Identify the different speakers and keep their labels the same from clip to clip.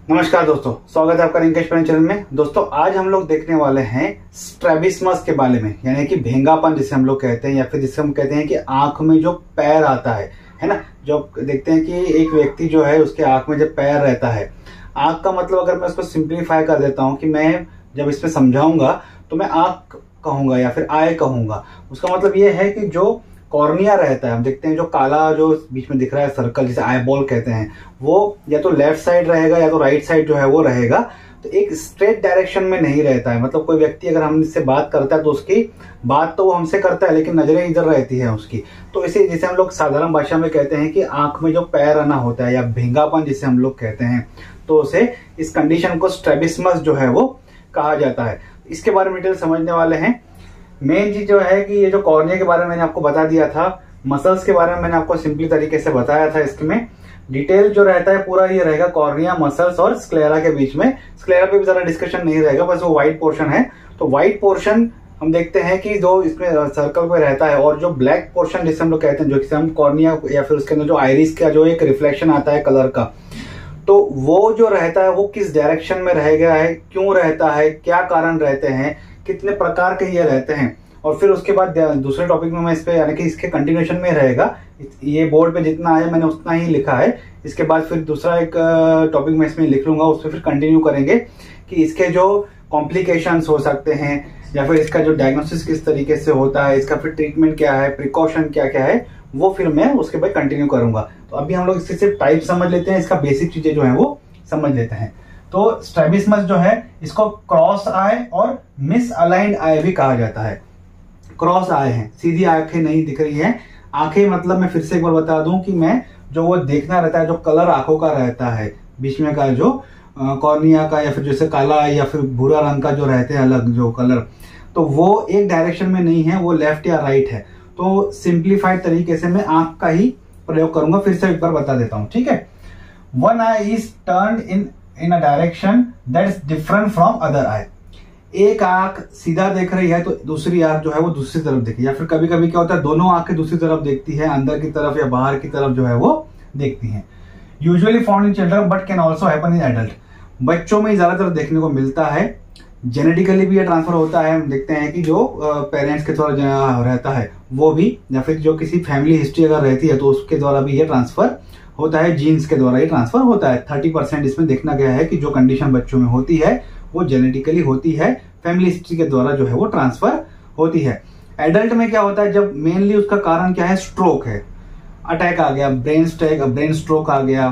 Speaker 1: नमस्कार दोस्तों, स्वागत है आपका रिंकेश परेन चैनल में। दोस्तों आज हम लोग देखने वाले हैं स्ट्रैबिस्मस के बारे में, यानी कि भेंगापन जिसे हम लोग कहते हैं, या फिर जिसे हम कहते हैं कि आंख में जो पैर आता है ना। जो देखते हैं कि एक व्यक्ति जो है उसके आंख में जब पैर रहता है, आंख का मतलब अगर मैं इसको सिंप्लीफाई कर देता हूँ कि मैं जब इसमें समझाऊंगा तो मैं आंख कहूंगा या फिर आई कहूंगा। उसका मतलब ये है कि जो कॉर्निया रहता है, हम देखते हैं जो काला जो बीच में दिख रहा है सर्कल जिसे आई बॉल कहते हैं, वो या तो लेफ्ट साइड रहेगा या तो राइट साइड जो है वो रहेगा। तो एक स्ट्रेट डायरेक्शन में नहीं रहता है। मतलब कोई व्यक्ति अगर हमसे बात करता है तो उसकी बात तो वो हमसे करता है लेकिन नजरें इधर रहती है उसकी। तो इसे जिसे हम लोग साधारण भाषा में कहते हैं कि आंख में जो पैर आना होता है या भेंगापन जिसे हम लोग कहते हैं, तो उसे इस कंडीशन को स्ट्रैबिस्मस जो है वो कहा जाता है। इसके बारे में डिटेल समझने वाले हैं। मेन चीज जो है कि ये जो कॉर्निया के बारे में मैंने आपको बता दिया था, मसल्स के बारे में मैंने आपको सिंपली तरीके से बताया था। इसमें डिटेल जो रहता है पूरा ये रहेगा कॉर्निया, मसल्स और स्क्लेरा के बीच में। स्क्लेरा पे भी ज्यादा डिस्कशन नहीं रहेगा, बस वो व्हाइट पोर्शन है। तो व्हाइट पोर्शन हम देखते हैं कि जो इसमें सर्कल पे रहता है, और जो ब्लैक पोर्शन जिसे हम लोग कहते हैं, जो कि हम कॉर्निया या फिर उसके अंदर जो आइरिस का जो एक रिफ्लेक्शन आता है कलर का, तो वो जो रहता है वो किस डायरेक्शन में रह गया है, क्यों रहता है, क्या कारण रहते हैं, कितने प्रकार के ये रहते हैं। और फिर उसके बाद दूसरे टॉपिक में मैं इस पे, यानी कि इसके कंटिन्यूएशन में रहेगा। ये बोर्ड पे जितना आया मैंने उतना ही लिखा है। इसके बाद फिर दूसरा एक टॉपिक मैं इसमें लिख लूंगा, उस पर फिर कंटिन्यू करेंगे कि इसके जो कॉम्प्लिकेशंस हो सकते हैं या फिर इसका जो डायग्नोसिस किस तरीके से होता है, इसका फिर ट्रीटमेंट क्या है, प्रिकॉशन क्या क्या है, वो फिर मैं उसके बाद कंटिन्यू करूंगा। तो अभी हम लोग इसके सिर्फ टाइप समझ लेते हैं, इसका बेसिक चीजें जो है वो समझ लेते हैं। तो स्ट्रैबिस्मस जो है इसको क्रॉस आई और मिस अलाइंड आई भी कहा जाता है। क्रॉस आई है, सीधी आंखें नहीं दिख रही हैं। आंखें मतलब मैं फिर से एक बार बता दूं कि मैं जो वो देखना रहता है, जो कलर आंखों का रहता है बीच में का, जो कॉर्निया का या फिर जैसे काला या फिर भूरा रंग का जो रहते हैं अलग जो कलर, तो वो एक डायरेक्शन में नहीं है, वो लेफ्ट या राइट है। तो सिंप्लीफाइड तरीके से मैं आंख का ही प्रयोग करूंगा। फिर से एक बार बता देता हूं, ठीक है। One eye is turned in a direction that is different from other eye. एक आंख सीधा देख रही है तो दूसरी आंख जो है वो दूसरी तरफ देखी, या फिर कभी कभी क्या होता है दोनों आंखें दूसरी तरफ देखती है, अंदर की तरफ या बाहर की तरफ जो है वो देखती हैं। Usually found in children but can also happen in adult. बच्चों में ज्यादातर देखने को मिलता है। जेनेटिकली भी ये ट्रांसफर होता है। हम देखते हैं कि जो पेरेंट्स के द्वारा रहता है वो भी, या फिर जो किसी फैमिली हिस्ट्री अगर रहती है तो उसके द्वारा भी ये ट्रांसफर होता है, जीन्स के द्वारा ये ट्रांसफर होता है। 30% इसमें देखना गया है कि जो कंडीशन बच्चों में होती है वो जेनेटिकली होती है, फैमिली हिस्ट्री के द्वारा जो है वो ट्रांसफर होती है। एडल्ट में क्या होता है, जब मेनली उसका कारण क्या है, स्ट्रोक है, अटैक आ गया, ब्रेन स्ट्रोक आ गया,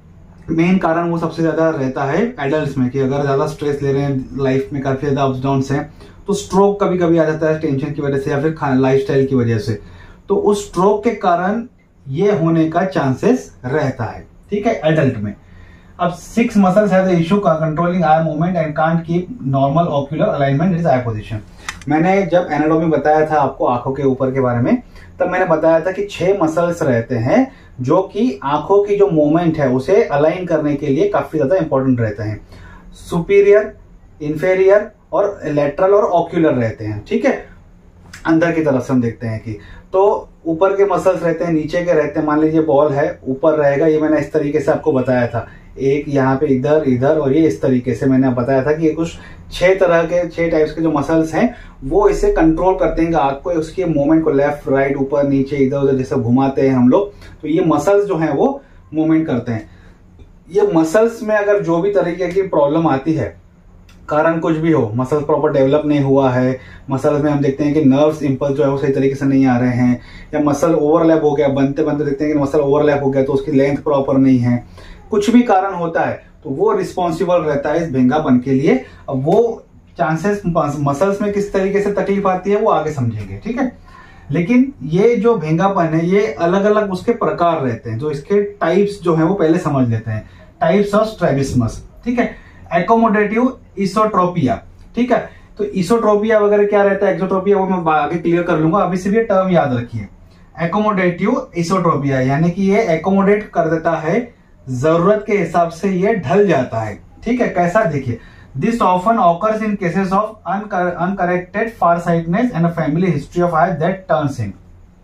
Speaker 1: मेन कारण वो सबसे ज्यादा रहता है एडल्ट्स में कि अगर ज्यादा स्ट्रेस ले रहे हैं, लाइफ में काफी ज्यादा अप्स डाउन्स हैं, तो स्ट्रोक कभी कभी आ जाता है टेंशन की वजह से या फिर लाइफस्टाइल की वजह से। तो उस स्ट्रोक के कारण ये होने का चांसेस रहता है, ठीक है, एडल्ट में। अब 6 muscles have the issue controlling eye movement and can't keep normal ocular alignment is eye position. मैंने जब एनाटॉमी बताया था आपको आंखों के ऊपर के बारे में, तब मैंने बताया था कि 6 मसल्स रहते हैं जो कि आंखों की जो मूवमेंट है उसे अलाइन करने के लिए काफी ज्यादा इंपॉर्टेंट रहते हैं। सुपीरियर, इंफेरियर और लेटरल और ऑक्यूलर रहते हैं, ठीक है। अंदर की तरफ से हम देखते हैं कि तो ऊपर के मसल्स रहते हैं, नीचे के रहते हैं। मान लीजिए बॉल है, ऊपर रहेगा, ये मैंने इस तरीके से आपको बताया था, एक यहाँ पे इधर इधर, और ये इस तरीके से मैंने बताया था कि कुछ 6 टाइप्स के जो मसल्स हैं वो इसे कंट्रोल करते हैं आंख को, उसके मूवमेंट को लेफ्ट राइट ऊपर नीचे इधर उधर जैसे घुमाते हैं हम लोग, तो ये मसल्स जो हैं वो मूवमेंट करते हैं। ये मसल्स में अगर जो भी तरीके की प्रॉब्लम आती है, कारण कुछ भी हो, मसल्स प्रॉपर डेवलप नहीं हुआ है, मसल्स में हम देखते हैं कि नर्व्स इंपल्स जो है वो सही तरीके से नहीं आ रहे हैं, या मसल ओवरलैप हो गया, बनते बनते देखते हैं कि मसल ओवरलैप हो गया तो उसकी लेंथ प्रॉपर नहीं है, कुछ भी कारण होता है तो वो रिस्पॉन्सिबल रहता है इस भेंगापन के लिए। अब वो चांसेस मसल्स में किस तरीके से तकलीफ आती है वो आगे समझेंगे, ठीक है। लेकिन ये जो भेंगापन है ये अलग अलग उसके प्रकार रहते हैं, जो इसके टाइप्स जो है वो पहले समझ लेते हैं। टाइप्स ऑफ स्ट्रैबिस्मस, ठीक है। एकोमोडेटिव इसोट्रोपिया, ठीक है। तो इसोट्रोपिया वगैरह क्या रहता है, एक्सोट्रोपिया, वो मैं आगे क्लियर कर लूंगा, अभी सिर्फ ये टर्म याद रखिए। एकोमोडेटिव इसोट्रोपिया यानी कि ये एकोमोडेट कर देता है, जरूरत के हिसाब से ये ढल जाता है, ठीक है। कैसा, देखिए, this often occurs in cases of uncorrected farsightedness and a family history of eye that turns in.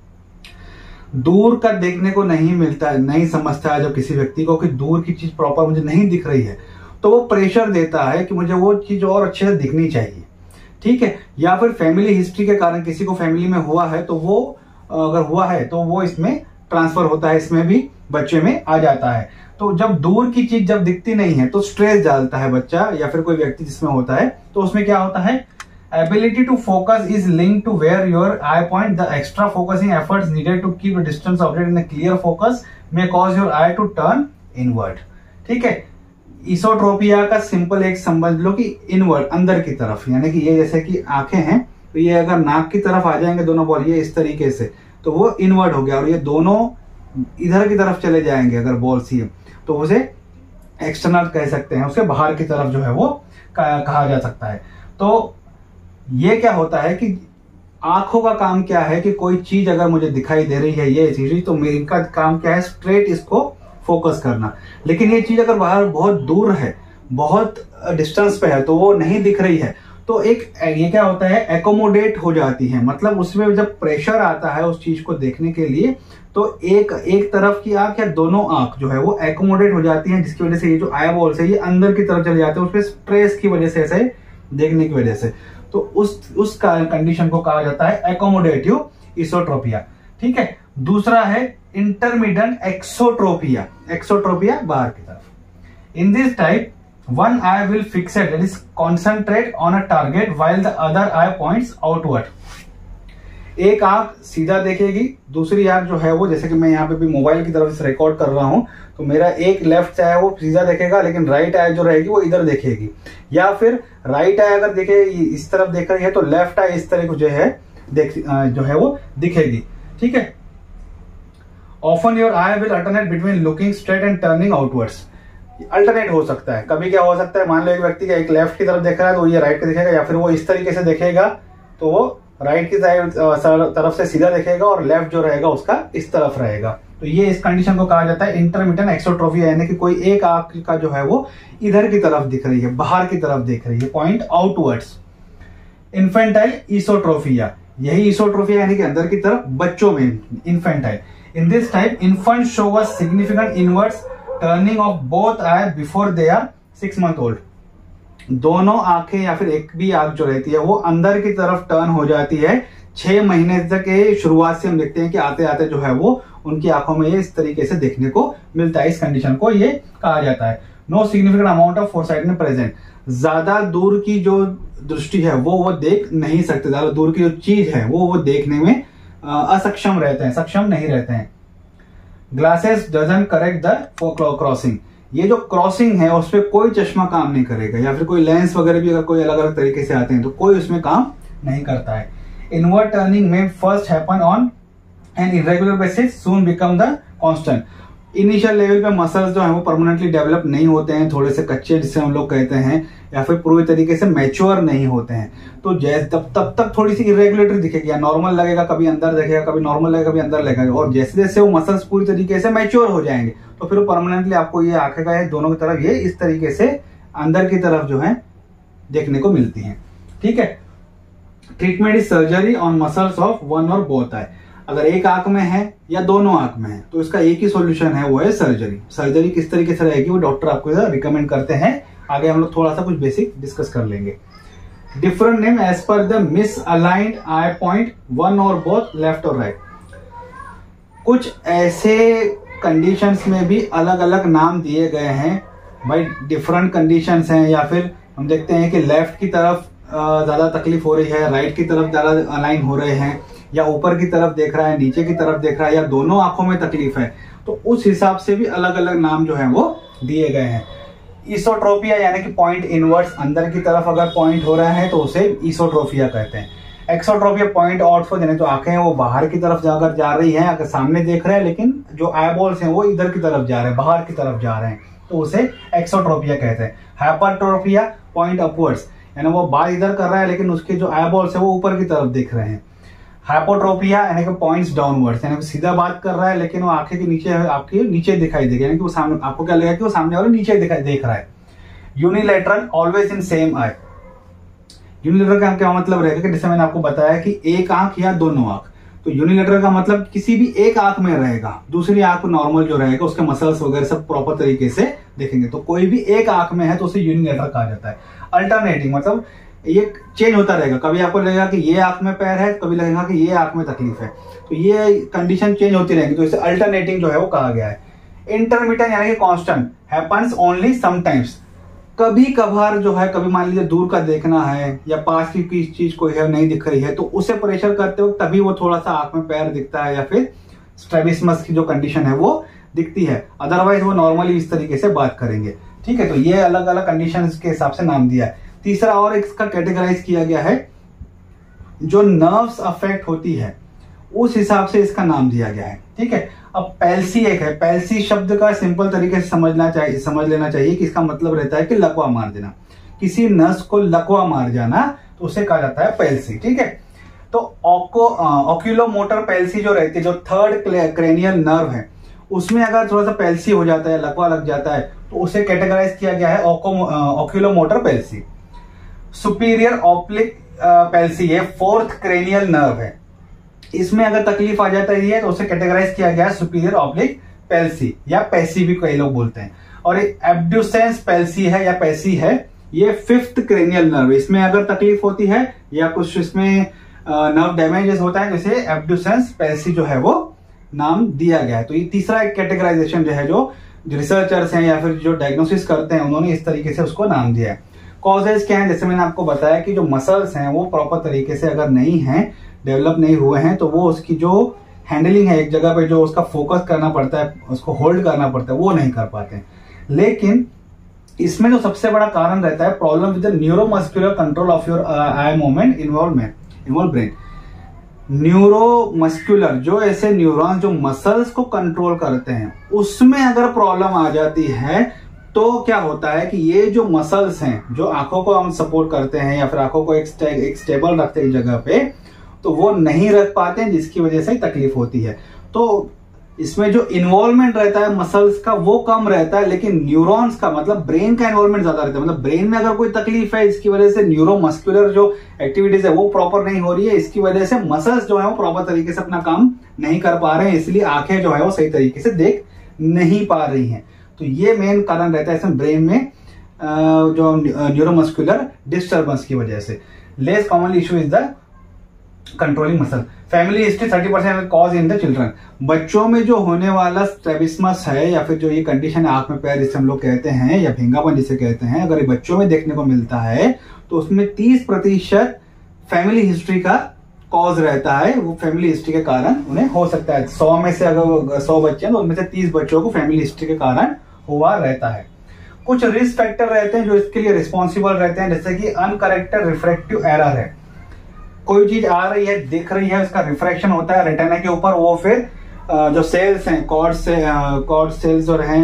Speaker 1: दूर का देखने को नहीं मिलता है, नहीं समझता है जब किसी व्यक्ति को कि दूर की चीज प्रॉपर मुझे नहीं दिख रही है, तो वो प्रेशर देता है कि मुझे वो चीज और अच्छे से दिखनी चाहिए, ठीक है। या फिर फैमिली हिस्ट्री के कारण किसी को फैमिली में हुआ है तो वो अगर हुआ है तो वो इसमें ट्रांसफर होता है, इसमें भी बच्चे में आ जाता है। तो जब दूर की चीज जब दिखती नहीं है तो स्ट्रेस डालता है बच्चा या फिर कोई व्यक्ति जिसमें होता है, तो उसमें क्या होता है, ability to focus is linked to where your eye point. The extra focusing efforts needed to keep a distance object in a clear focus may cause your eye to turn inward. ठीक है। इसोट्रोपिया का simple एक समझ लो कि inward, अंदर की तरफ, यानी कि ये जैसे कि आंखें हैं तो ये अगर नाक की तरफ आ जाएंगे दोनों बॉल ये इस तरीके से, तो वो इनवर्ड हो गया, और ये दोनों इधर की तरफ चले जाएंगे अगर बॉल सी तो उसे एक्सटर्नल कह सकते हैं, उसे बाहर की तरफ जो है वो कहा जा सकता है। तो ये क्या होता है कि आंखों का काम क्या है कि कोई चीज अगर मुझे दिखाई दे रही है ये चीज, तो मेरा काम क्या है, स्ट्रेट इसको फोकस करना। लेकिन ये चीज अगर बाहर बहुत दूर है, बहुत डिस्टेंस पे है, तो वो नहीं दिख रही है, तो एक ये क्या होता है, एकोमोडेट हो जाती है। मतलब उसमें जब प्रेशर आता है उस चीज को देखने के लिए, तो एक तरफ की आंख या दोनों आंख जो है वो एकोमोडेट हो जाती है, जिसकी वजह से ये जो आई बॉल्स है ये अंदर की तरफ चले जाते हैं, उसमें स्ट्रेस की वजह से, ऐसे देखने की वजह से। तो उस कंडीशन को कहा जाता है एकोमोडेटिव इसोट्रोपिया, ठीक है। दूसरा है इंटरमिटेंट एक्सोट्रोपिया। एक्सोट्रोपिया बाहर की तरफ। In this type one eye will fixate, that is concentrate on a target while the other eye points outward. एक आंख सीधा देखेगी, दूसरी आंख जो है वो, जैसे कि मैं यहाँ पे भी मोबाइल की तरफ से रिकॉर्ड कर रहा हूं, तो मेरा एक लेफ्ट आई वो सीधा देखेगा, लेकिन राइट आई जो रहेगी वो इधर देखेगी। या फिर राइट आई अगर देखे इस तरफ देख रही है तो लेफ्ट आई इस तरह जो है जो है वो दिखेगी, ठीक है। Often your eye will alternate between looking straight and turning outwards. Alternate हो सकता है, कभी क्या हो सकता है, मान लो एक व्यक्ति का एक लेफ्ट की तरफ देख रहा है तो ये राइट की दिखेगा, या फिर वो इस तरीके से देखेगा तो वो राइट की तरफ से सीधा देखेगा और लेफ्ट जो रहेगा उसका इस तरफ रहेगा। तो ये इस कंडीशन को कहा जाता है इंटरमिटेंट एक्सोट्रोपिया, यानी कि कोई एक आंख का जो है वो इधर की तरफ दिख रही है, बाहर की तरफ दिख रही है, पॉइंट आउटवर्ड्स। इन्फेंटाइल इसोट्रोपिया, यही इसोट्रोपिया यानी कि अंदर की तरफ बच्चों में, infantile. In this type infant show a significant inwards turning of both eye before they are 6 months old. दोनों आंखें या फिर एक भी आंख जो रहती है वो अंदर की तरफ टर्न हो जाती है 6 महीने तक के शुरुआत से। हम देखते हैं कि आते आते जो है वो उनकी आंखों में ये इस तरीके से देखने को मिलता है। इस कंडीशन को ये कहा जाता है no significant amount of foresight में प्रेजेंट। ज्यादा दूर की जो दृष्टि है वो देख नहीं सकते, ज्यादा दूर की जो चीज है वो देखने में असक्षम रहते हैं, सक्षम नहीं रहते हैं। Glasses doesn't correct the crossing, ये जो क्रॉसिंग है उस पर कोई चश्मा काम नहीं करेगा, या फिर कोई लेंस वगैरह भी अगर कोई अलग अलग तरीके से आते हैं तो कोई उसमें काम नहीं करता है। इनवर्ड टर्निंग में first happen on an irregular basis soon become the constant. Initial level पे मसल्स जो है वो परमानेंटली डेवलप नहीं होते हैं, थोड़े से कच्चे जिसे हम लोग कहते हैं, या फिर पूरी तरीके से मैच्योर नहीं होते हैं। तो तब तक थोड़ी सी इरेगुलेटरी दिखेगी, या नॉर्मल लगेगा, कभी अंदर देखेगा, कभी नॉर्मल लगेगा, कभी अंदर लगेगा। और जैसे जैसे वो मसल्स पूरी तरीके से मैच्योर हो जाएंगे तो फिर परमानेंटली आपको ये आंखें का दोनों की तरफ ये इस तरीके से अंदर की तरफ जो है देखने को मिलती है, ठीक है। Treatment is surgery on muscles of one और बोथ आई। अगर एक आंख में है या दोनों आंख में है तो इसका एक ही सॉल्यूशन है, वो है सर्जरी। सर्जरी किस तरीके से रहेगी वो डॉक्टर आपको रिकमेंड करते हैं। आगे हम लोग थोड़ा सा कुछ बेसिक डिस्कस कर लेंगे। Different name as per the misaligned eye point, one और बोथ, लेफ्ट और राइट। कुछ ऐसे कंडीशंस में भी अलग अलग नाम दिए गए हैं भाई, डिफरेंट कंडीशंस हैं, या फिर हम देखते हैं कि लेफ्ट की तरफ ज्यादा तकलीफ हो रही है, राइट की तरफ ज्यादा अलाइन हो रहे हैं, या ऊपर की तरफ देख रहा है, नीचे की तरफ देख रहा है, या दोनों आंखों में तकलीफ है, तो उस हिसाब से भी अलग अलग नाम जो है वो दिए गए हैं। इसोट्रोपिया यानी कि पॉइंट इनवर्स, अंदर की तरफ अगर पॉइंट हो रहा है तो उसे इसोट्रोपिया कहते हैं। एक्सोट्रोपिया पॉइंट आउटवर्ड, यानी जो आंखें हैं वो बाहर की तरफ जाकर जा रही हैं, अगर सामने देख रहे हैं लेकिन जो आई बॉल्स हैं वो इधर की तरफ जा रहे हैं, बाहर की तरफ जा रहे हैं, तो उसे एक्सोट्रोपिया कहते हैं। हाइपरट्रोपिया पॉइंट अपवर्ड्स, यानी वो बात इधर कर रहा है लेकिन उसके जो आई बॉल्स है वो ऊपर की तरफ दिख रहे हैं। हाइपोट्रोपिया यानी कि पॉइंट्स डाउनवर्ड्स, यानी सीधा बात कर रहा है लेकिन वो आंखें के नीचे, आपके नीचे दिखाई देगा, यानी कि वो सामने, आपको क्या लगेगा कि वो सामने वाले नीचे देख रहा है। Unilateral always in same eye. Unilateral का क्या मतलब रहेगा कि जैसे मैंने आपको बताया कि एक आंख या दोनों आंख, तो यूनिलेटरल का मतलब किसी भी एक आंख में रहेगा, दूसरी आंख नॉर्मल जो रहेगा उसके मसल्स वगैरह सब प्रॉपर तरीके से देखेंगे। तो कोई भी एक आंख में है तो उसे यूनिलेटरल कहा जाता है। अल्टरनेटिंग मतलब ये चेंज होता रहेगा, कभी आपको लगेगा कि ये आंख में पैर है, कभी लगेगा कि ये आंख में तकलीफ है, तो ये कंडीशन चेंज होती रहेगी, तो इसे अल्टरनेटिंग जो है वो कहा गया है। इंटरमिटेंट यानी कि कांस्टेंट, हैपेंस ओनली समटाइम्स, कभी कभार जो है, कभी मान लीजिए दूर का देखना है या पास की चीज कोई है नहीं दिख रही है तो उसे प्रेशर करते वक्त तभी वो थोड़ा सा आंख में पैर दिखता है या फिर स्ट्रैबिस्मस की जो कंडीशन है वो दिखती है, अदरवाइज वो नॉर्मली इस तरीके से बात करेंगे। ठीक है, तो ये अलग अलग कंडीशन के हिसाब से नाम दिया है। तीसरा और इसका कैटेगराइज किया गया है, जो नर्व्स अफेक्ट होती है उस हिसाब से इसका नाम दिया गया है। ठीक है, अब पैल्सी एक है, पैल्सी शब्द का सिंपल तरीके से समझ लेना चाहिए कि इसका मतलब रहता है कि लकवा मार देना, किसी नस को लकवा मार जाना तो उसे कहा जाता है पैल्सी। ठीक है, तो ऑक्यूलोमोटर पैल्सी जो रहती है, जो थर्ड क्रेनियल नर्व है उसमें अगर थोड़ा सा पैल्सी हो जाता है, लकवा लग जाता है तो उसे कैटेगराइज किया गया है oculomotor palsy. Superior oblique palsy ये फोर्थ क्रेनियल नर्व है, इसमें अगर तकलीफ आ जाता है तो उसे कैटेगराइज किया गया है सुपीरियर ऑब्लिक पैल्सी या पैसी भी कई लोग बोलते हैं। और एब्ड्यूसेंस पैल्सी है या पैसी है, ये फिफ्थ क्रेनियल नर्व, इसमें अगर तकलीफ होती है या कुछ इसमें नर्व डैमेजेस होता है जैसे एब्ड्यूसेंस पैल्सी जो है वो नाम दिया गया है। तो ये तीसरा एक कैटेगराइजेशन जो है, जो रिसर्चर्स हैं या फिर जो डायग्नोसिस करते हैं उन्होंने इस तरीके से उसको नाम दिया है। कॉजेज क्या है, जैसे मैंने आपको बताया कि जो मसल्स हैं वो प्रॉपर तरीके से अगर नहीं है, डेवलप नहीं हुए हैं, तो वो उसकी जो हैंडलिंग है एक जगह पे जो उसका फोकस करना पड़ता है, उसको होल्ड करना पड़ता है, वो नहीं कर पाते हैं। लेकिन इसमें जो सबसे बड़ा कारण रहता है problem with the neuromuscular control of your eye movement involve brain. Neuromuscular जो ऐसे न्यूरॉन्स जो मसल्स को कंट्रोल करते हैं उसमें अगर प्रॉब्लम आ जाती है तो क्या होता है कि ये जो मसल्स हैं जो आंखों को हम सपोर्ट करते हैं या फिर आंखों को एक स्टेबल रखते हैं जगह पे, तो वो नहीं रख पाते हैं जिसकी वजह से तकलीफ होती है। तो इसमें जो इन्वॉल्वमेंट रहता है मसल्स का वो कम रहता है, लेकिन न्यूरॉन्स का मतलब ब्रेन का इन्वॉल्वमेंट ज्यादा रहता है। मतलब ब्रेन में अगर कोई तकलीफ है इसकी वजह से न्यूरोमस्कुलर जो एक्टिविटीज है वो प्रॉपर नहीं हो रही है, इसकी वजह से मसल्स जो है वो प्रॉपर तरीके से अपना काम नहीं कर पा रहे हैं, इसलिए आंखें जो है वो सही तरीके से देख नहीं पा रही हैं। तो ये मेन कारण रहता है इसमें ब्रेन में जो न्यूरोमस्कुलर डिस्टर्बेंस की वजह से। Less commonly issue is the controlling muscle. Family history 30% cause in the children, बच्चों में जो होने वाला स्ट्रैबिस्मस है या फिर जो ये कंडीशन है आंख में पैर जिसे हम लोग कहते हैं या भेंगापन जिसे कहते हैं, अगर ये बच्चों में देखने को मिलता है तो उसमें 30% फैमिली हिस्ट्री का कॉज रहता है, वो फैमिली हिस्ट्री के कारण उन्हें हो सकता है। 100 में से अगर 100 बच्चे हैं तो उनमें से 30 बच्चों को फैमिली हिस्ट्री के कारण हुआ रहता है। कुछ रिस्क फैक्टर रहते हैं जो इसके लिए रिस्पॉन्सिबल रहते हैं, जैसे कि अनकरेक्टेड रिफ्रैक्टिव एरर है, कोई चीज आ रही है दिख रही है, उसका रिफ्रैक्शन होता है रेटिना के ऊपर, वो फिर जो सेल्स हैं कॉर्ड सेल्स और हैं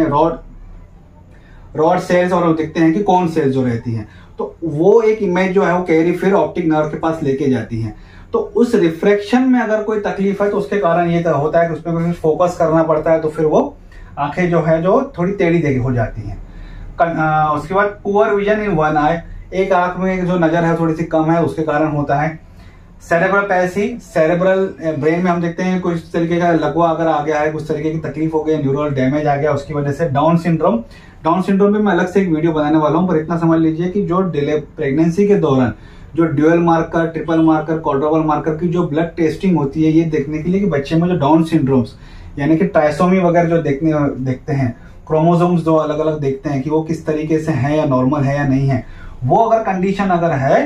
Speaker 1: रॉड सेल्स और दिखते हैं कि कौन सेल्स जो रहती हैं, तो वो एक इमेज जो है वो कैरी फिर ऑप्टिक नर्व के पास लेके जाती हैं। तो उस रिफ्रैक्शन में अगर कोई तकलीफ है तो उसके कारण ये होता है कि उसमें कुछ फोकस करना पड़ता है, तो फिर वो आंखें जो है जो थोड़ी टेढ़ी देखी हो जाती हैं। उसके बाद poor vision in one eye, एक आंख में जो नजर है थोड़ी सी कम है उसके कारण होता है। सेरेब्रल पैल्सी, सेरेब्रल ब्रेन में हम देखते हैं कुछ तरीके का लकवा अगर आ गया है, कुछ तरीके की तकलीफ हो गई, न्यूरल डैमेज आ गया उसकी वजह से। डाउन सिंड्रोम पे मैं अलग से एक वीडियो बनाने वाला हूं, पर इतना समझ लीजिए कि जो प्रेगनेंसी के दौरान जो dual marker, triple marker, quadruple marker की जो ब्लड टेस्टिंग होती है ये देखने के लिए कि बच्चे में जो डाउन सिंड्रोम्स यानी कि ट्राइसोमी वगैरह जो देखते हैं, क्रोमोसोम्स जो अलग अलग देखते हैं कि वो किस तरीके से है या नॉर्मल है या नहीं है, वो अगर कंडीशन अगर है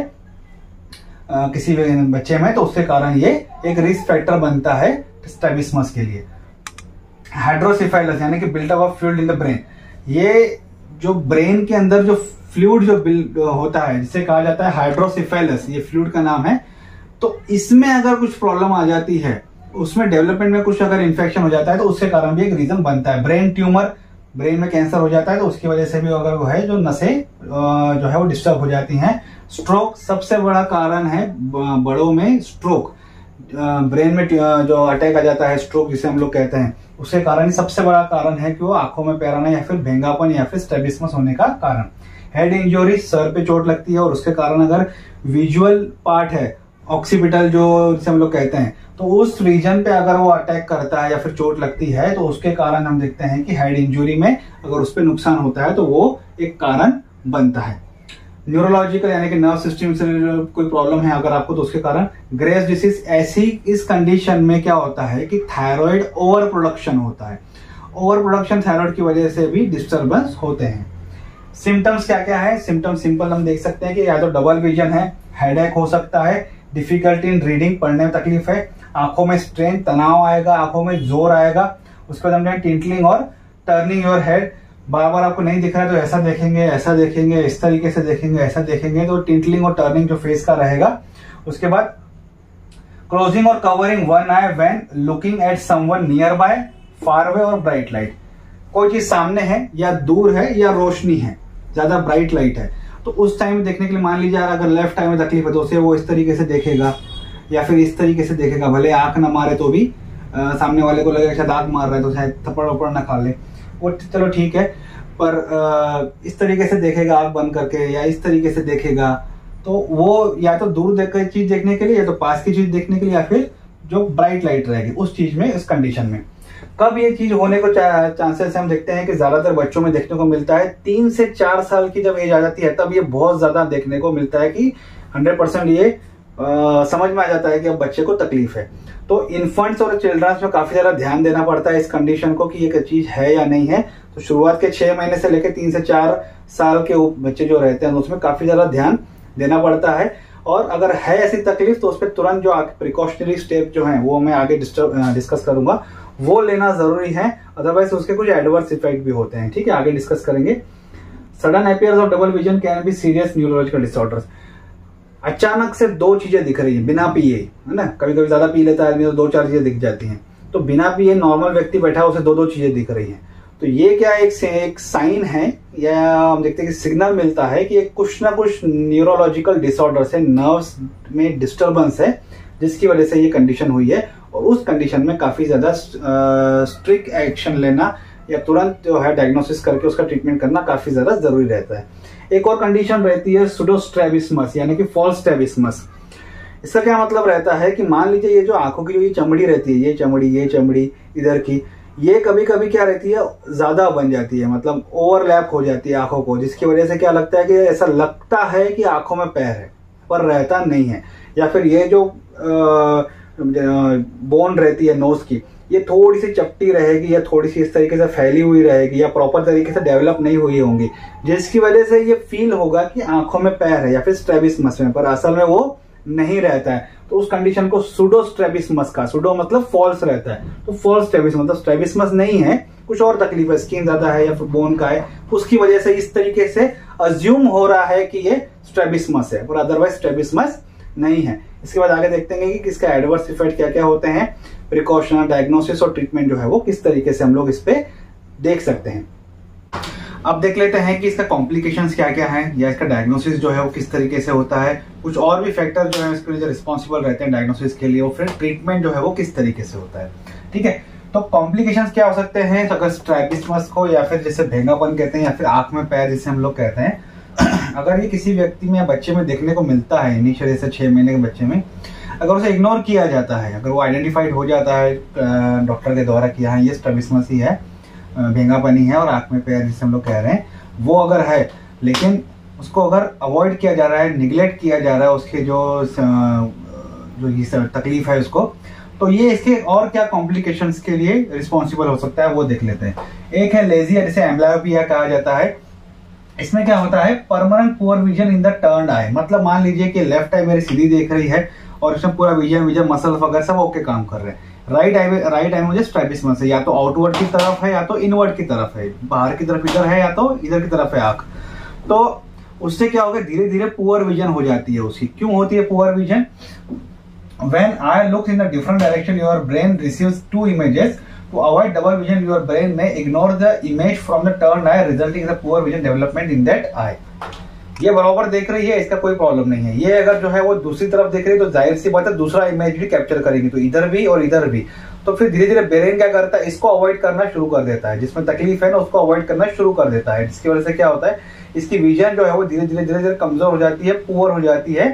Speaker 1: किसी बच्चे में तो उसके कारण ये एक रिस्क फैक्टर बनता है स्ट्रैबिस्मस के लिए। हाइड्रोसेफेलस यानी कि buildup of fluid in the brain, ये जो ब्रेन के अंदर जो फ्लूइड जो बिल्ड होता है जिसे कहा जाता है हाइड्रोसेफेलस, ये फ्लूइड का नाम है। तो इसमें अगर कुछ प्रॉब्लम आ जाती है, उसमें डेवलपमेंट में कुछ अगर इन्फेक्शन हो जाता है तो उसके कारण भी एक रीजन बनता है। ब्रेन ट्यूमर, ब्रेन में कैंसर हो जाता है तो उसकी वजह से भी अगर वो है जो नसें जो है वो डिस्टर्ब हो जाती हैं। स्ट्रोक सबसे बड़ा कारण है बड़ों में स्ट्रोक, ब्रेन में जो अटैक आ जाता है स्ट्रोक जिसे हम लोग कहते हैं, उसके कारण ही सबसे बड़ा कारण है कि वो आंखों में पैर आना या फिर भेंगापन या फिर स्ट्रैबिस्मस होने का कारण। हेड इंजरी, सर पे चोट लगती है और उसके कारण अगर विजुअल पार्ट है ऑक्सीपिटल जो जिसे हम लोग कहते हैं, तो उस रीजन पे अगर वो अटैक करता है या फिर चोट लगती है तो उसके कारण हम देखते हैं कि हेड इंजुरी में अगर उस पर नुकसान होता है तो वो एक कारण बनता है। न्यूरोलॉजिकल यानी कि नर्व सिस्टम से कोई प्रॉब्लम है अगर आपको तो उसके कारण ग्रेव्स डिसीज। ऐसी इस कंडीशन में क्या होता है कि थायराइड ओवर प्रोडक्शन होता है। ओवर प्रोडक्शन थायराइड की वजह से भी डिस्टर्बेंस होते हैं। सिम्टम्स क्या क्या है? सिम्टम्स सिंपल हम देख सकते हैं कि या तो डबल विजन है, हेडेक हो सकता है, डिफिकल्टी इन रीडिंग, पढ़ने में तकलीफ है, आंखों में स्ट्रेन तनाव आएगा, आंखों में जोर आएगा। उसके बाद हमने टिंटलिंग और टर्निंग योर हेड, बार बार आपको नहीं दिख रहा है तो ऐसा देखेंगे, ऐसा देखेंगे, इस तरीके से देखेंगे, ऐसा देखेंगे, तो टिंटलिंग और टर्निंग जो फेस का रहेगा। उसके बाद क्लोजिंग और covering one eye when looking at someone nearby, far away और ब्राइट लाइट। कोई चीज सामने है या दूर है या रोशनी है, ज्यादा ब्राइट लाइट है, तो उस टाइम में देखने के लिए मान लीजिए अगर लेफ्ट आई में तकलीफ है तो उसे वो इस तरीके से देखेगा या फिर इस तरीके से देखेगा। भले आंख ना मारे तो भी सामने वाले को लगेगा शायद आंख मार रहा है तो शायद थप्पड़ वप्पड़ ना खा ले, वो चलो ठीक है, पर इस तरीके से देखेगा आंख बंद करके या इस तरीके से देखेगा, तो वो या तो दूर देखकर चीज देखने के लिए या तो पास की चीज देखने के लिए या फिर जो ब्राइट लाइट रहेगी उस चीज में, इस कंडीशन में। कब ये चीज होने को चांसेस हम देखते हैं कि ज्यादातर बच्चों में देखने को मिलता है 3 से 4 साल की जब एज आ जाती है तब ये बहुत ज्यादा देखने को मिलता है कि 100% ये समझ में आ जाता है कि अब बच्चे को तकलीफ है। तो इन्फेंट्स और चिल्ड्रंस में काफी ज्यादा ध्यान देना पड़ता है इस कंडीशन को कि ये चीज है या नहीं है। तो शुरुआत के 6 महीने से लेकर 3 से 4 साल के बच्चे जो रहते हैं उसमें काफी ज्यादा ध्यान देना पड़ता है। और अगर है ऐसी तकलीफ तो उस पर तुरंत जो प्रिकॉशनरी स्टेप जो है वो मैं आगे डिस्कस करूंगा, वो लेना जरूरी है, अदरवाइज उसके कुछ एडवर्स इफेक्ट भी होते हैं। ठीक है, आगे डिस्कस करेंगे। Sudden appearance of double vision can be serious neurological disorders. अचानक से 2 चीजें दिख रही है बिना पिए, है ना, कभी कभी ज्यादा पी लेता है आदमी तो 2-4 चीजें दिख जाती हैं, तो बिना पिए नॉर्मल व्यक्ति बैठा है उसे 2-2 चीजें दिख रही हैं, तो ये क्या एक साइन है या हम देखते हैं कि सिग्नल मिलता है कि कुछ ना कुछ न्यूरोलॉजिकल डिसऑर्डर्स है, नर्व्स में डिस्टर्बेंस है जिसकी वजह से ये कंडीशन हुई है। और उस कंडीशन में काफी ज्यादा स्ट्रिक्ट एक्शन लेना या तुरंत जो है डायग्नोसिस करके उसका ट्रीटमेंट करना काफी ज्यादा जरूरी रहता है। एक और कंडीशन रहती है सुडोस्ट्रैबिस्मस यानी कि फॉल्स स्ट्रैबिस्मस। इसका क्या मतलब रहता है कि मान लीजिए ये जो आंखों की जो ये चमड़ी रहती है, ये चमड़ी इधर की, ये कभी कभी क्या रहती है ज्यादा बन जाती है, मतलब ओवरलैप हो जाती है आंखों को, जिसकी वजह से क्या लगता है कि ऐसा लगता है कि आंखों में पैर है पर रहता नहीं है। या फिर ये जो बोन रहती है नोज की, ये थोड़ी सी चपटी रहेगी या थोड़ी सी इस तरीके से फैली हुई रहेगी या प्रॉपर तरीके से डेवलप नहीं हुई होंगी, जिसकी वजह से ये फील होगा कि आंखों में पैर है या फिर स्ट्रैबिस्मस में, पर असल में वो नहीं रहता है। तो उस कंडीशन को सूडो स्ट्रैबिस्मस का, सूडो मतलब फॉल्स रहता है, तो फॉल्स स्ट्रैबिस्मस मतलब स्ट्रैबिस्मस नहीं है, कुछ और तकलीफ है, स्किन ज्यादा है या फिर बोन का है, उसकी वजह से इस तरीके से अज्यूम हो रहा है कि ये स्ट्रैबिस्मस है, पर अदरवाइज स्ट्रैबिस्मस नहीं है। इसके बाद आगे देखते हैं कि इसका एडवर्स इफेक्ट क्या क्या होते हैं, प्रिकॉशन, डायग्नोसिस और ट्रीटमेंट जो है वो किस तरीके से हम लोग इस पे देख सकते हैं। अब देख लेते हैं कि इसका कॉम्प्लिकेशंस क्या क्या है या इसका डायग्नोसिस जो है वो किस तरीके से होता है, कुछ और भी फैक्टर जो है इसके लिए रिस्पॉन्सिबल रहते हैं डायग्नोसिस के लिए, और फिर ट्रीटमेंट जो है वो किस तरीके से होता है। ठीक है, तो कॉम्प्लिकेशंस क्या हो सकते हैं अगर स्ट्रैबिस्मस को या फिर जैसे भेंगापन कहते हैं या फिर आंख में पैर जिसे हम लोग कहते हैं, अगर ये किसी व्यक्ति में या बच्चे में देखने को मिलता है इनिशियली से 6 महीने के बच्चे में, अगर उसे इग्नोर किया जाता है, अगर वो आइडेंटिफाइड हो जाता है डॉक्टर के द्वारा किया है ये स्ट्रैबिस्मस ही है, भेंगापनी है और आंख में पैर जिसे हम लोग कह रहे हैं वो अगर है, लेकिन उसको अगर अवॉइड किया जा रहा है, निगलेक्ट किया जा रहा है उसके जो ये तकलीफ है उसको, तो ये इसके और क्या कॉम्प्लिकेशंस के लिए रिस्पॉन्सिबल हो सकता है वो देख लेते हैं। एक है लेजिया जिसे एम्ब्लायोपिया कहा जाता है। इसमें क्या होता है, permanent poor vision in the turned eye, मतलब मान लीजिए कि लेफ्ट आई मेरी सीधी देख रही है और इसमें पूरा विजन मसल वगैरह सब ओके काम कर रहे हैं, राइट आई मुझे स्ट्रैबिस्मस है, या तो आउटवर्ड की तरफ है या तो इनवर्ड की तरफ है, बाहर की तरफ इधर है या तो इधर की तरफ है आंख, तो उससे क्या होगा धीरे धीरे पुअर विजन हो जाती है उसकी। क्यों होती है poor vision? When eye looks in a different direction, your brain receives 2 images. To avoid double vision, your brain may ignore the image from the turned eye, resulting in a poor vision development in that eye. ये बराबर देख रही है, इसका कोई problem नहीं है। ये अगर जो है वो दूसरी तरफ देख रही है तो जाहिर सी बात है दूसरा इमेज भी कैप्चर करेगी, तो इधर भी और इधर भी, तो फिर धीरे धीरे ब्रेन क्या करता है, इसको अवॉइड करना शुरू कर देता है, जिसमें तकलीफ है ना उसको अवॉइड करना शुरू कर देता है, जिसकी वजह से क्या होता है इसकी विजन जो है वो धीरे धीरे कमजोर हो जाती है, पुअर हो जाती है।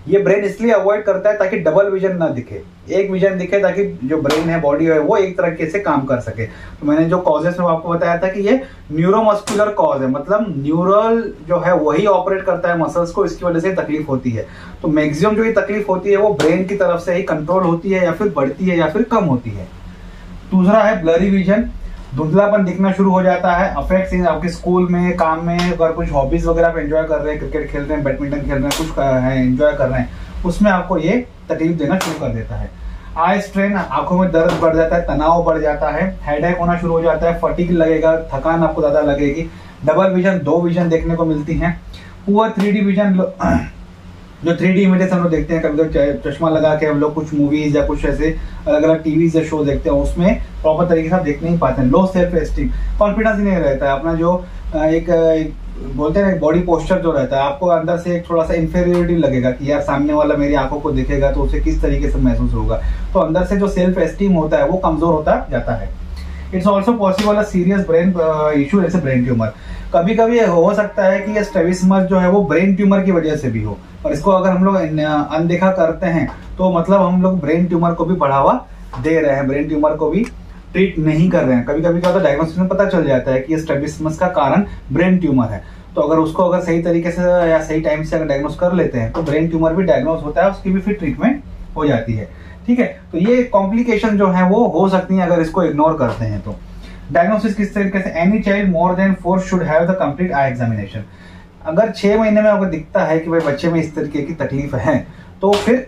Speaker 1: ये ब्रेन इसलिए अवॉइड करता है ताकि डबल विजन ना दिखे, एक विजन दिखे, ताकि जो ब्रेन है, बॉडी है, वो एक तरीके से काम कर सके। तो मैंने जो कॉजेस में आपको बताया था कि ये न्यूरोमस्कुलर कॉज है, मतलब न्यूरल जो है वही ऑपरेट करता है मसल्स को, इसकी वजह से तकलीफ होती है। तो मैक्सिमम जो ये तकलीफ होती है वो ब्रेन की तरफ से ही कंट्रोल होती है, या फिर बढ़ती है या फिर कम होती है। दूसरा है ब्लरी विजन, धुंधलापन दिखना शुरू हो जाता है। अफेक्ट्स इन आपके स्कूल में, काम में, अगर कुछ हॉबीज वगैरह आप एंजॉय कर रहे हैं, क्रिकेट खेल रहे हैं, बैडमिंटन खेल रहे हैं, कुछ एंजॉय कर रहे हैं, उसमें आपको ये तकलीफ देना शुरू कर देता है। आई स्ट्रेन, आंखों में दर्द बढ़ जाता है, तनाव बढ़ जाता है, हेडेक होना शुरू हो जाता है, फटीग लगेगा, थकान आपको ज्यादा लगेगी। डबल विजन, 2 विजन देखने को मिलती हैं। पुअर 3D विजन, जो 3D इमेजेस हम लोग देखते हैं, कभी कभी चश्मा लगा के हम लोग कुछ मूवीज या कुछ ऐसे अलग अलग टीवी या शो देखते हैं, उसमें प्रॉपर तरीके से देख नहीं पाते हैं। लो सेल्फ एस्टीम, कॉन्फिडेंस नहीं रहता है अपना, जो एक बोलते हैं बॉडी पोस्चर जो रहता है, आपको अंदर से एक थोड़ा सा इंफीरियरिटी लगेगा कि यार सामने वाला मेरी आंखों को देखेगा तो उसे किस तरीके से महसूस होगा। तो अंदर से जो सेल्फ एस्टीम होता है वो कमजोर होता जाता है। It's also possible serious brain issue, जैसे ब्रेन ट्यूमर। कभी कभी हो सकता है कि ये स्ट्रैबिस्मस जो है वो ब्रेन ट्यूमर की वजह से भी हो, और इसको अगर हम लोग अनदेखा करते हैं तो मतलब हम लोग ब्रेन ट्यूमर को भी बढ़ावा दे रहे हैं, ब्रेन ट्यूमर को भी ट्रीट नहीं कर रहे हैं। कभी कभी क्या होता है, डायग्नोसिस में पता चल जाता है कि ये स्ट्रैबिस्मस का कारण ब्रेन ट्यूमर है। तो अगर उसको अगर सही तरीके से या सही टाइम से अगर डायग्नोस कर लेते हैं तो ब्रेन ट्यूमर भी डायग्नोस होता है, उसकी भी फिर ट्रीटमेंट हो जाती है। ठीक है, तो ये कॉम्प्लिकेशन जो है वो हो सकती है अगर इसको इग्नोर करते हैं तो। डायग्नोसिस किस तरीके से, any child more than 4 should have the complete eye examination. अगर 6 महीने में आपको दिखता है कि भाई बच्चे में इस तरीके की तकलीफ है, तो फिर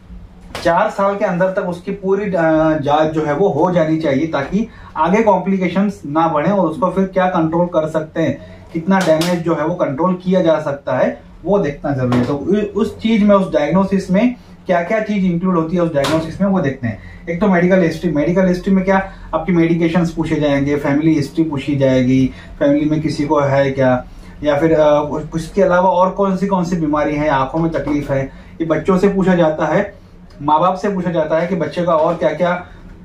Speaker 1: 4 साल के अंदर तक उसकी पूरी जांच जो है वो हो जानी चाहिए, ताकि आगे कॉम्प्लिकेशंस ना बढ़े और उसको फिर क्या कंट्रोल कर सकते हैं, कितना डैमेज जो है वो कंट्रोल किया जा सकता है, वो देखना जरूरी है। तो उस चीज में, उस डायग्नोसिस में क्या क्या चीज इंक्लूड होती है उस डायग्नोसिस में, वो देखते हैं। एक तो मेडिकल हिस्ट्री, मेडिकल हिस्ट्री में क्या आपकी मेडिकेशंस पूछे जाएंगे, फैमिली हिस्ट्री पूछी जाएगी, फैमिली में किसी को है क्या, या फिर उसके अलावा और कौन सी बीमारी है, आंखों में तकलीफ है, ये बच्चों से पूछा जाता है, माँ बाप से पूछा जाता है कि बच्चे का और क्या क्या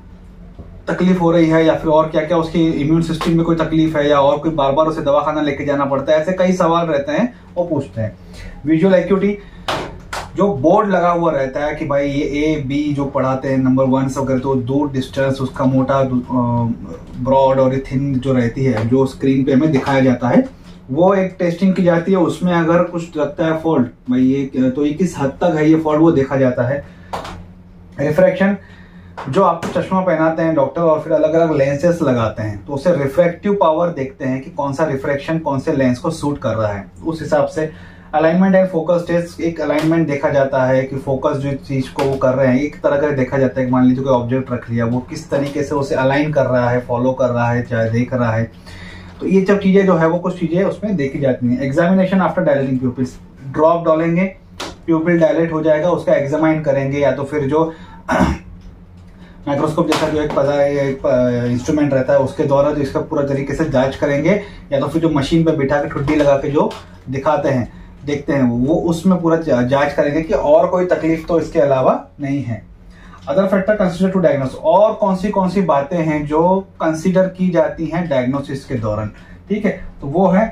Speaker 1: तकलीफ हो रही है, या फिर और क्या क्या उसकी इम्यून सिस्टम में कोई तकलीफ है, या और कोई बार बार उसे दवाखाना लेके जाना पड़ता है, ऐसे कई सवाल रहते हैं वो पूछते हैं। विजुअल एक्यूटी, जो बोर्ड लगा हुआ रहता है कि भाई ये A B जो पढ़ाते हैं नंबर 1 वगैरह, तो दूर डिस्टेंस उसका मोटा ब्रॉड और थिन जो रहती है, जो स्क्रीन पे हमें दिखाया जाता है, वो एक टेस्टिंग की जाती है। उसमें अगर कुछ लगता है फॉल्ट, भाई ये तो ये किस हद तक है ये फॉल्ट, वो देखा जाता है। रिफ्रैक्शन, जो आपको चश्मा पहनाते हैं डॉक्टर और फिर अलग अलग लेंसेस लगाते हैं, तो उसे रिफ्रैक्टिव पावर देखते हैं कि कौन सा रिफ्रैक्शन कौन से लेंस को सूट कर रहा है, उस हिसाब से। अलाइनमेंट एंड फोकस टेस्ट, एक अलाइनमेंट देखा जाता है कि फोकस जो चीज को वो कर रहे हैं, एक तरह का देखा जाता है कि मान लीजिए कोई ऑब्जेक्ट रख लिया, वो किस तरीके से उसे अलाइन कर रहा है, फॉलो कर रहा है, चाहे देख रहा है। तो ये सब चीजें जो है वो कुछ चीजें उसमें देखी जाती हैं। Examination after dilating pupils, drop डालेंगे, प्यूपिल डायलेट हो जाएगा, उसका एग्जामाइन करेंगे, या तो फिर जो माइक्रोस्कोप जैसा जो एक इंस्ट्रूमेंट रहता है उसके द्वारा जो इसका पूरा तरीके से जांच करेंगे, या तो फिर जो मशीन पे बिठा के ठुड्डी लगा के जो दिखाते हैं, देखते हैं, वो उसमें पूरा जांच करेंगे कि और कोई तकलीफ तो इसके अलावा नहीं है। Other factor consider to diagnose, और कौन सी बातें हैं जो कंसिडर की जाती हैं डायग्नोसिस के दौरान। ठीक है, तो वो है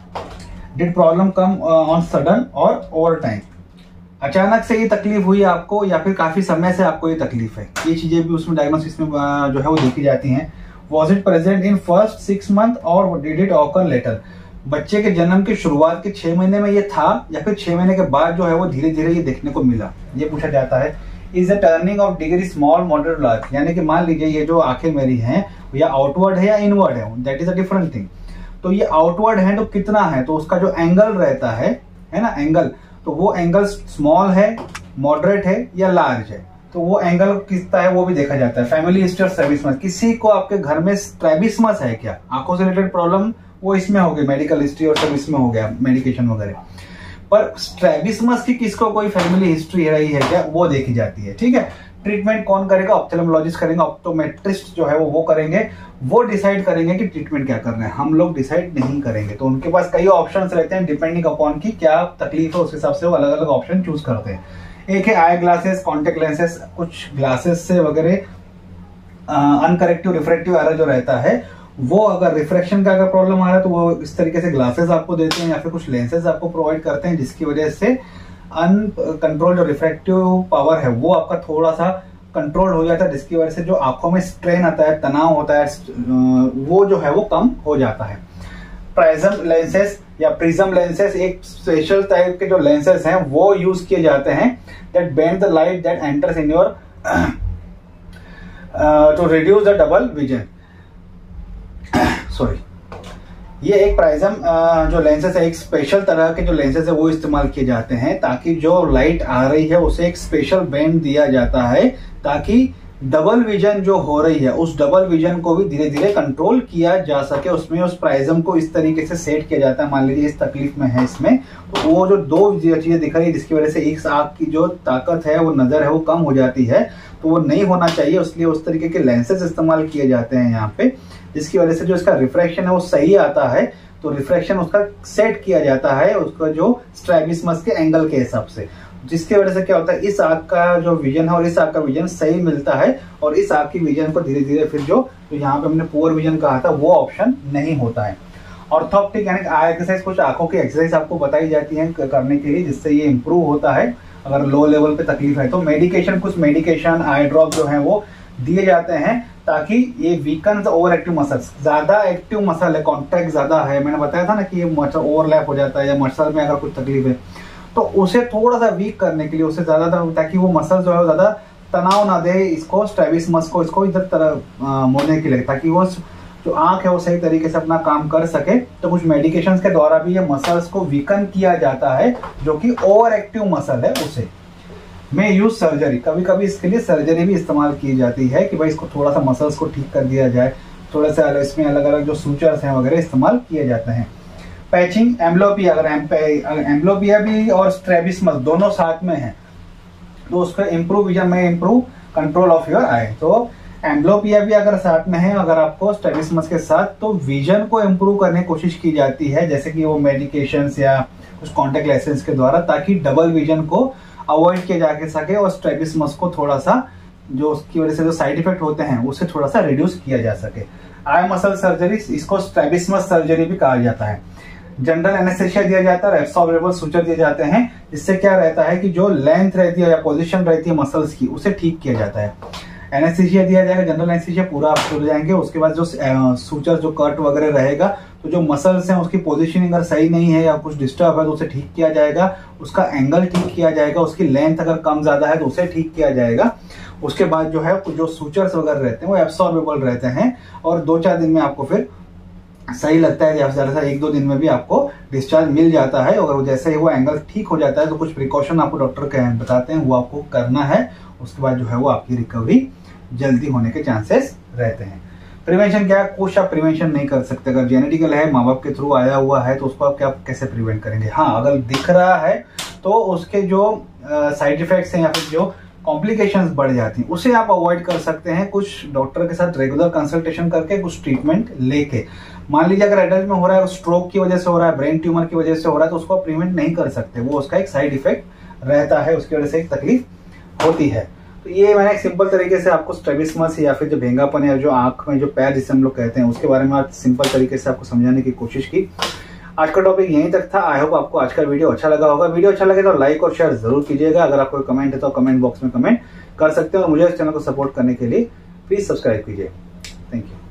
Speaker 1: did problem come on sudden और ओवर टाइम, अचानक से ये तकलीफ हुई आपको या फिर काफी समय से आपको ये तकलीफ है, ये चीजें भी उसमें डायग्नोसिस में जो है वो देखी जाती हैं। Was it present in first 6 month और डिड इट ऑकर लेटर, बच्चे के जन्म की शुरुआत के 6 महीने में ये था या फिर 6 महीने के बाद जो है वो धीरे धीरे ये देखने को मिला, ये पूछा जाता है। Is a turning of degree small moderate large, यानी कि मान लीजिए ये जो आंखें मेरी हैं या आउटवर्ड है या इनवर्ड है, that is a different thing. तो ये आउटवर्ड है तो कितना है, तो उसका जो एंगल रहता है ना एंगल, तो वो एंगल स्मॉल है, मॉडरेट है या लार्ज है, तो वो एंगल कितना है वो भी देखा जाता है। फैमिली हिस्ट्री और स्ट्रैबिस्मस, किसी को आपके घर में स्ट्रैबिस्मस है क्या, आंखों से रिलेटेड प्रॉब्लम, वो इसमें हो गई, मेडिकल हिस्ट्री और सब इसमें हो गया, मेडिकेशन वगैरह। पर स्ट्रैबिस्मस की किसको कोई फैमिली हिस्ट्री रही है क्या, वो देखी जाती है। ठीक है, ट्रीटमेंट कौन करेगा, ऑप्थेल्मोलॉजिस्ट करेंगे, ऑप्टोमेट्रिस्ट जो है वो करेंगे, वो डिसाइड करेंगे कि ट्रीटमेंट क्या करना है, हम लोग डिसाइड नहीं करेंगे। तो उनके पास कई ऑप्शंस रहते हैं, डिपेंडिंग अपॉन की क्या तकलीफ है उस हिसाब से वो अलग अलग ऑप्शन चूज करते हैं। एक है आई ग्लासेस, कॉन्टेक्ट लेंसेस, कुछ ग्लासेस से वगैरह अनकरेक्टिव रिफ्रैक्टिव एरर जो रहता है, वो अगर रिफ्रैक्शन का अगर प्रॉब्लम आ रहा है तो वो इस तरीके से ग्लासेस आपको देते हैं या फिर कुछ लेंसेज आपको प्रोवाइड करते हैं, जिसकी वजह से अनकंट्रोल जो रिफ्रैक्टिव पावर है वो आपका थोड़ा सा कंट्रोल हो जाता है, जिसकी वजह से जो आंखों में स्ट्रेन आता है, तनाव होता है, वो जो है वो कम हो जाता है। प्रिज्म लेंसेज या प्रिज्म लेंसेज एक स्पेशल टाइप के जो लेंसेज हैं वो यूज किए जाते हैं that bend the light that enters in your to reduce the double vision. Sorry, ये एक प्रिज्म जो लेंसेज है, एक स्पेशल तरह के जो लेंसेज है वो इस्तेमाल किए जाते हैं ताकि जो लाइट आ रही है उसे एक स्पेशल बेंड दिया जाता है ताकि डबल विजन जो हो रही है उस डबल विजन को भी धीरे धीरे कंट्रोल किया जा सके। उसमें उस प्रिज्म को इस तरीके से सेट किया जाता है, मान लीजिए इस तकलीफ में है इसमें, तो वो जो दो चीजें दिख रही है जिसकी वजह से एक आंख की जो ताकत है वो नजर है वो कम हो जाती है, तो वो नहीं होना चाहिए, इसलिए उस तरीके के लेंसेज इस्तेमाल किए जाते हैं यहाँ पे, जिसकी वजह से जो इसका रिफ्रैक्शन है वो सही आता है। तो रिफ्रैक्शन उसका सेट किया जाता है उसका जो स्ट्रैबिस्मस के एंगल के हिसाब से, जिसकी वजह से क्या होता है इस आंख का जो विजन है और इस आंख का विजन सही मिलता है और इस आंख की विजन को धीरे धीरे फिर जो यहाँ पे हमने पुअर विजन कहा था वो ऑप्शन नहीं होता है। ऑर्थोप्टिक यानी आई एक्सरसाइज, कुछ आंखों की एक्सरसाइज आपको बताई जाती है करने के लिए जिससे ये इंप्रूव होता है अगर लो लेवल पे तकलीफ है तो। मेडिकेशन, कुछ मेडिकेशन आई ड्रॉप जो है वो दिए जाते हैं ताकि ये वीकन ओवर एक्टिव मसल्स, ज्यादा एक्टिव मसल है, कॉन्ट्रैक्ट ज्यादा है, मैंने बताया था ना कि ये मसल ओवरलैप हो जाता है या मसल में अगर कुछ तकलीफ है तो उसे थोड़ा सा वीक करने के लिए, उसे ज्यादा ताकि वो मसल जो है ज्यादा तनाव ना दे इसको, स्ट्रैबिस्मस को, इसको इधर तरह मोड़ने के लिए, ताकि वो जो आंख है वो सही तरीके से अपना काम कर सके। तो कुछ मेडिकेशंस के द्वारा भी ये मसल्स को वीकन किया जाता है जो कि ओवर एक्टिव मसल है उसे। में यूज सर्जरी, कभी कभी इसके लिए सर्जरी भी इस्तेमाल की जाती है कि भाई इसको थोड़ा सा मसल्स को ठीक कर दिया जाए, थोड़ा सा इसमें अलग अलग जो सूचर्स हैं वगैरह इस्तेमाल किए जाते हैं। पैचिंग, एम्ब्लोपिया, अगर एम्ब्लोपिया भी और स्ट्रैबिस्मस दोनों साथ में है तो उसका इम्प्रूव विजन में improve control of your eye. तो एम्ब्लोपिया भी अगर साथ में है अगर आपको स्ट्रैबिस्मस के साथ, तो विजन को इम्प्रूव करने की कोशिश की जाती है जैसे कि वो मेडिकेशंस या कुछ कॉन्टेक्ट लेंसेज के द्वारा, ताकि डबल विजन को अवॉइड किया जा सके और स्ट्रैबिस्मस को थोड़ा सा जो उसकी वजह से जो साइड इफेक्ट होते हैं उसे थोड़ा सा रिड्यूस किया जा सके। आई मसल सर्जरी, इसको स्ट्रैबिस्मस सर्जरी भी कहा जाता है। जनरल एनेस्थेसिया दिया जाता है, एब्सॉर्बेबल सूचर दिए जाते हैं, जिससे क्या रहता है कि जो लेंथ रहती है या पोजीशन रहती है मसल्स की उसे ठीक किया जाता है। एनेस्थेसिया दिया जाएगा, जनरल एनेस्थेसिया पूरा आप छोड़ जाएंगे, उसके बाद जो सूचर जो कट वगैरह रहेगा तो जो मसल्स हैं उसकी पोजीशनिंग अगर सही नहीं है या कुछ डिस्टर्ब है तो उसे ठीक किया जाएगा, उसका एंगल ठीक किया जाएगा, उसकी लेंथ अगर कम ज्यादा है तो उसे ठीक किया जाएगा। उसके बाद जो है जो सूचर्स वगैरह रहते हैं वो एब्सॉर्बेबल रहते हैं और 2-4 दिन में आपको फिर सही लगता है, ज्यादा से 1-2 दिन में भी आपको डिस्चार्ज मिल जाता है। और जैसे ही वो एंगल ठीक हो जाता है तो कुछ प्रिकॉशन आपको डॉक्टर बताते हैं वो आपको करना है, उसके बाद जो है वो आपकी रिकवरी जल्दी होने के चांसेस रहते हैं। प्रिवेंशन क्या है, कुछ आप प्रिवेंशन नहीं कर सकते, अगर जेनेटिकल है, माँ बाप के थ्रू आया हुआ है तो उसको आप क्या कैसे प्रिवेंट करेंगे। हाँ, अगर दिख रहा है तो उसके जो साइड इफेक्ट्स हैं या फिर जो कॉम्प्लिकेशंस बढ़ जाती हैं उसे आप अवॉइड कर सकते हैं कुछ डॉक्टर के साथ रेगुलर कंसल्टेशन करके, कुछ ट्रीटमेंट लेके। मान लीजिए अगर एडल्ट में हो रहा है, स्ट्रोक की वजह से हो रहा है, ब्रेन ट्यूमर की वजह से हो रहा है तो उसको प्रिवेंट नहीं कर सकते, वो उसका एक साइड इफेक्ट रहता है, उसकी वजह से एक तकलीफ होती है। तो ये मैंने एक सिंपल तरीके से आपको स्ट्रैबिस्मस या फिर जो भेंगापन या जो आंख में जो पैर जिसे हम लोग कहते हैं उसके बारे में आज सिंपल तरीके से आपको समझाने की कोशिश की। आज का टॉपिक यहीं तक था। आई होप आपको आज का वीडियो अच्छा लगा होगा। वीडियो अच्छा लगे तो लाइक और शेयर जरूर कीजिएगा। अगर आपको कमेंट है तो कमेंट बॉक्स में कमेंट कर सकते हो और मुझे इस चैनल को सपोर्ट करने के लिए प्लीज सब्सक्राइब कीजिए। Thank you.